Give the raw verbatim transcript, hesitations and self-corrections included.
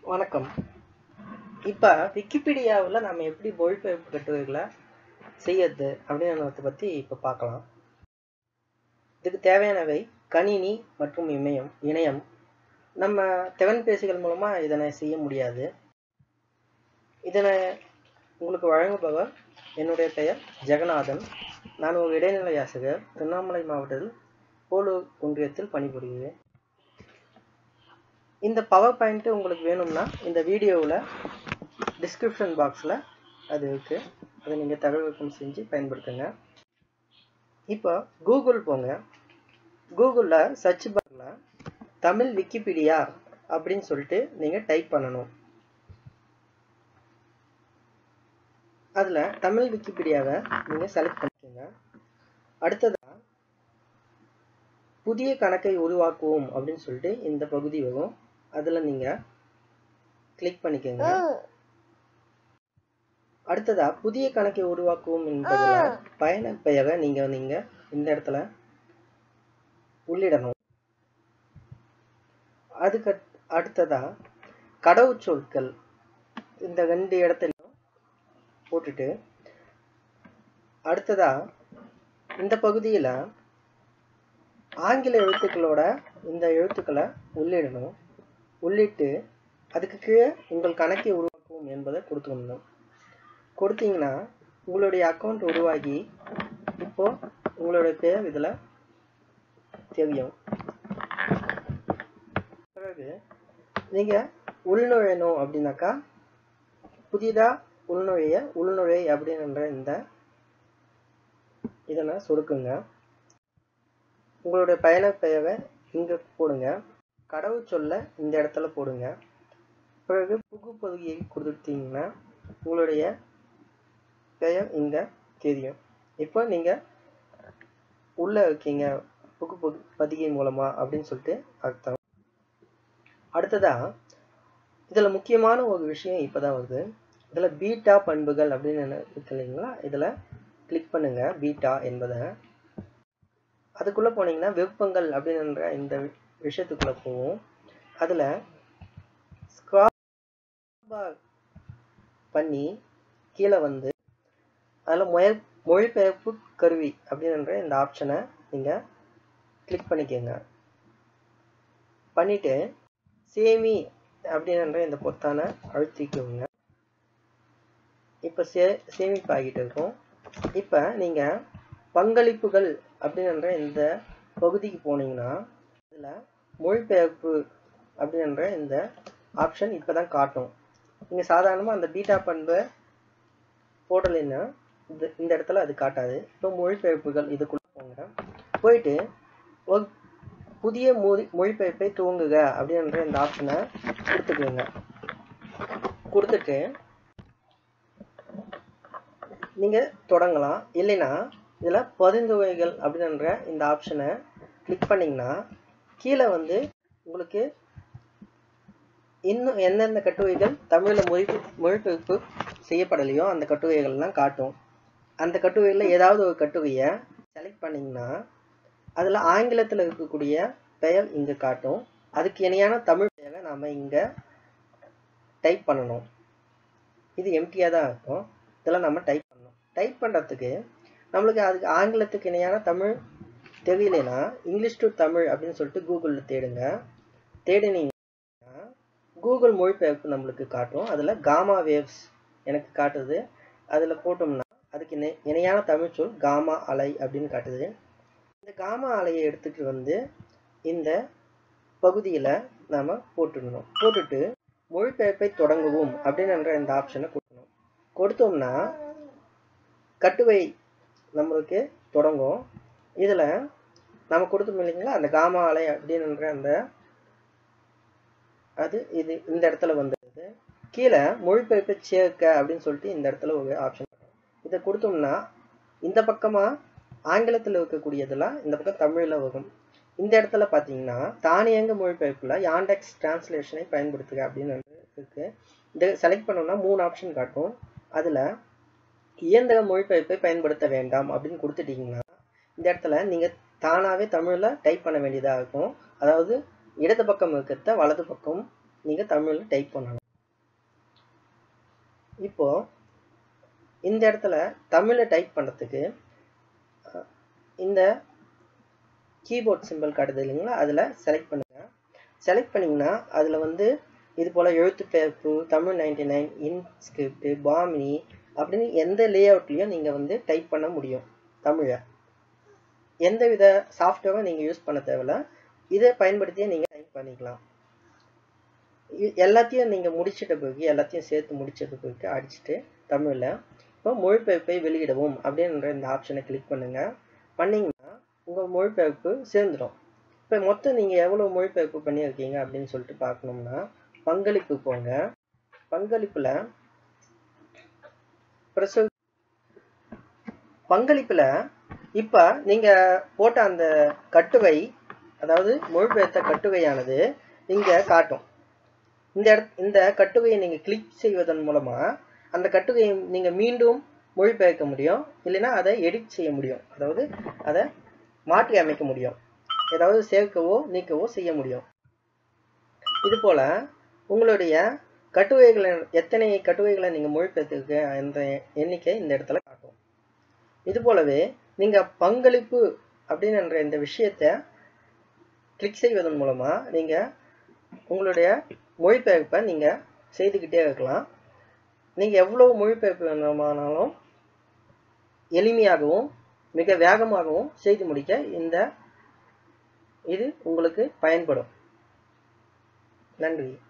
வணக்கம். இப்போ விக்கிபீடியாவில் நம்ம எப்படி மொழிபெயர்ப்பு கட்டுரைகளை செய்யறது அப்படின்றத பற்றி இப்போ பார்க்கலாம். இதுக்கு தேவையானவை கணினி மற்றும் இமயம் இணையம். நம்ம திறன்பேசிகள் மூலமாக இதனை செய்ய முடியாது. இதனை உங்களுக்கு வழங்குபவர் என்னுடைய பெயர் ஜெகநாதன். நான் ஒரு இடைநிலை ஆசிரியர். திருவண்ணாமலை மாவட்டத்தில் போலூர் ஒன்றியத்தில் பணிபுரிகிறேன். இந்த பவர் பாயிண்ட் உங்களுக்கு வேணும்னா இந்த வீடியோவில் டிஸ்கிரிப்ஷன் பாக்ஸில் அது இருக்குது. அதை நீங்கள் தகவல்கள் செஞ்சு பயன்படுத்துங்க. இப்போ கூகுள் போங்க. கூகுளில் சர்ச் பாரில் தமிழ் விக்கிபீடியா அப்படின்னு சொல்லிட்டு நீங்கள் டைப் பண்ணணும். அதில் தமிழ் விக்கிபீடியாவை நீங்கள் செலக்ட் பண்ணிக்கோங்க. அடுத்ததாக புதிய கணக்கை உருவாக்குவோம் அப்படின்னு சொல்லிட்டு இந்த பகுதி வரும். அதில் நீங்கள் கிளிக் பண்ணிக்கோங்க. அடுத்ததா புதிய கணக்கை உருவாக்குவோம் என்பதில் பயனர் பெயரை நீங்கள் நீங்கள் இந்த இடத்துல உள்ளிடணும். அதுக்கு அடுத்ததா கடவுச்சொற்கள் இந்த ரெண்டு இடத்துலையும் போட்டுட்டு அடுத்ததா இந்த பகுதியில் ஆங்கில எழுத்துக்களோட இந்த எழுத்துக்களை உள்ளிடணும். உள்ளிட்டு அதுக்கு கீழே உங்கள் கணக்கை உருவாக்குவோம் என்பதை கொடுத்துக்கணும். கொடுத்தீங்கன்னா உங்களுடைய அக்கௌண்ட் உருவாகி இப்போ உங்களுடைய பேர் இதில் தெரியும். பிறகு நீங்கள் உள்நுழையணும் அப்படின்னாக்கா புதிதாக உள்நுழைய உள்நுழை அப்படின்ற இந்த இதனை சொடுக்குங்க. உங்களுடைய பயனர் பெயரை இங்கே போடுங்க. கடவுச்சொல்ல இந்த இடத்துல போடுங்க. பிறகு புகு பகுதியை கொடுத்தீங்கன்னா உங்களுடைய பெயர் இங்கே தெரியும். இப்போ நீங்கள் உள்ளே இருக்கீங்க புகு பதிகை மூலமாக அப்படின்னு சொல்லிட்டு அர்த்தம். அடுத்ததாக இதில் முக்கியமான ஒரு விஷயம் இப்போ தான் வருது. இதில் பீட்டா பண்புகள் அப்படின்னு இருக்கு இல்லைங்களா, இதில் கிளிக் பண்ணுங்கள். பீட்டா என்பதை அதுக்குள்ளே போனீங்கன்னா விருப்பங்கள் அப்படின்ற இந்த விஷயத்துக்குள்ளே போவோம். அதில் ஸ்க்ரால் பண்ணி கீழே வந்து அதில் மொழி மொழிபெயர்ப்பு கருவி அப்படின்ற இந்த ஆப்ஷனை நீங்கள் கிளிக் பண்ணிக்கோங்க. பண்ணிவிட்டு சேமி அப்படின்ற இந்த பொத்தானை அழுத்திக்கோங்க. இப்போ சே சேமிப்பு ஆகிட்டு இருக்கும். இப்போ நீங்கள் பங்களிப்புகள் அப்படின்ற இந்த பகுதிக்கு போனீங்கன்னா இதில் மொழிபெயர்ப்பு அப்படின்ற இந்த ஆப்ஷன் இப்போ தான் காட்டும். நீங்கள் சாதாரணமாக அந்த பீட்டா பண்பை போடலைன்னா இது இந்த இடத்துல அது காட்டாது. இப்போ மொழிபெயர்ப்புகள் இதுக்குள்ளே போங்க. போயிட்டு ஒரு புதிய மொழி மொழிபெயர்ப்பை துவங்குக அப்படின்ற இந்த ஆப்ஷனை கொடுத்துக்கோங்க. கொடுத்துட்டு நீங்கள் தொடங்கலாம். இல்லைன்னா இதில் பரிந்துரைகள் அப்படின்ற இந்த ஆப்ஷனை கிளிக் பண்ணிங்கன்னா கீழே வந்து உங்களுக்கு இன்னும் எந்தெந்த கட்டுரைகள் தமிழில் மொழி மொழிபெயர்ப்பு செய்யப்படலையோ அந்த கட்டுரைகள்லாம் காட்டும். அந்த கட்டுரைகளில் ஏதாவது ஒரு கட்டுரையை செலக்ட் பண்ணிங்கன்னா அதில் ஆங்கிலத்தில் இருக்கக்கூடிய பெயர் இங்கே காட்டும். அதுக்கு இணையான தமிழ் பெயரை நாம் இங்கே டைப் பண்ணணும். இது எம்டியாக தான் இருக்கும். இதெல்லாம் நம்ம டைப் பண்ணணும். டைப் பண்ணுறதுக்கு நம்மளுக்கு அதுக்கு ஆங்கிலத்துக்கு இணையான தமிழ் தெரியலைன்னா இங்கிலீஷ் டு தமிழ் அப்படின்னு சொல்லிட்டு கூகுளில் தேடுங்க. தேடினீங்கன்னா கூகுள் மொழிபெயர்ப்பு நம்மளுக்கு காட்டும். அதில் காமா வேவ்ஸ் எனக்கு காட்டுது. அதில் போட்டோம்னா அதுக்கு இணை இணையான தமிழ் சொல் காமா அலை அப்படின்னு காட்டுது. இந்த காமா அலையை எடுத்துகிட்டு வந்து இந்த பகுதியில் நாம் போட்டுடணும். போட்டுட்டு மொழிபெயர்ப்பை தொடங்குவோம் அப்படின்ற இந்த ஆப்ஷனை கொடுக்கணும். கொடுத்தோம்னா கட்டுரை நம்மளுக்கு தொடங்கும். இதில் நம்ம கொடுத்தோம் இல்லைங்களா அந்த காமா அலை அப்படின்ற அந்த அது இது இந்த இடத்துல வந்துடுது. கீழே மொழிபெயர்ப்பை சேர்க்க அப்படின்னு சொல்லிட்டு இந்த இடத்துல ஒரு ஆப்ஷன். இதை கொடுத்தோம்னா இந்த பக்கமாக ஆங்கிலத்தில் இருக்கக்கூடியதெல்லாம் இந்த பக்கம் தமிழில் வரும். இந்த இடத்துல பார்த்தீங்கன்னா தானியங்கு மொழிபெயர்ப்பில் யாண்டெக்ஸ் டிரான்ஸ்லேஷனை பயன்படுத்துக அப்படின்னு இருக்குது. இதை செலக்ட் பண்ணோம்னா மூணு ஆப்ஷன் காட்டும். அதில் இயந்திர மொழிபெயர்ப்பை பயன்படுத்த வேண்டாம் அப்படின்னு கொடுத்துட்டீங்கன்னா இந்த இடத்துல நீங்கள் தானாகவே தமிழில் டைப் பண்ண வேண்டியதாக இருக்கும். அதாவது இடது பக்கம் இருக்கிறத வலது பக்கம் நீங்கள் தமிழில் டைப் பண்ணணும். இப்போ இந்த இடத்துல தமிழை டைப் பண்ணுறதுக்கு இந்த கீபோர்ட் சிம்பிள் காட்டுது இல்லைங்களா, அதில் செலக்ட் பண்ணுங்கள். செலக்ட் பண்ணிங்கன்னா அதில் வந்து இது போல் எழுத்துப்பெயர்ப்பு, Tamil ninety nine, InScript, Bamini அப்படின்னு எந்த லேஅவுட்லேயும் நீங்கள் வந்து டைப் பண்ண முடியும். தமிழை எந்த வித சாஃப்ட்வேரும் நீங்கள் யூஸ் பண்ண தேவையில்ல, இதை பயன்படுத்தியே நீங்கள் டைப் பண்ணிக்கலாம். எல்லாத்தையும் நீங்கள் முடிச்சிட்ட பிறகு எல்லாத்தையும் சேர்த்து முடிச்சிட்ட பிறகு அடிச்சுட்டு தமிழில் இப்போ மொழிபெயர்ப்பை வெளியிடவும் அப்படின்ற இந்த ஆப்ஷனை கிளிக் பண்ணுங்கள். பண்ணிங்கன்னா உங்கள் மொழிபெயர்ப்பு சேர்ந்துடும். இப்போ மொத்தம் நீங்கள் எவ்வளோ மொழிபெயர்ப்பு பண்ணியிருக்கீங்க அப்படின்னு சொல்லிட்டு பார்க்கணும்னா பங்களிப்பு போங்க. பங்களிப்பில் பிரசவ பங்களிப்பில் இப்போ நீங்கள் போட்ட அந்த கட்டுரை, அதாவது மொழிபெயர்த்த கட்டுரையானது இங்கே காட்டும். இந்த இட இந்த கட்டுரையை நீங்கள் கிளிக் செய்வதன் மூலமாக அந்த கட்டுரையை நீங்கள் மீண்டும் மொழிபெயர்க்க முடியும், இல்லைன்னா அதை எடிட் செய்ய முடியும், அதாவது அதை மாற்றி அமைக்க முடியும், ஏதாவது சேர்க்கவோ நீக்கவோ செய்ய முடியும். இது போல் உங்களுடைய கட்டுரைகளை எத்தனை கட்டுரைகளை நீங்கள் மொழிபெயர்த்துக்க என்ற எண்ணிக்கை இந்த இடத்துல காட்டும். இது போலவே நீங்கள் பங்களிப்பு அப்படின்ற இந்த விஷயத்தை கிளிக் செய்வதன் மூலமாக நீங்கள் உங்களுடைய மொழிபெயர்ப்பை நீங்கள் செய்துக்கிட்டே இருக்கலாம். நீங்கள் எவ்வளோ மொழிபெயர்ப்பு வேணுமானாலும் எளிமையாகவும் மிக வேகமாகவும் செய்து முடிக்க இந்த இது உங்களுக்கு பயன்படும். நன்றி.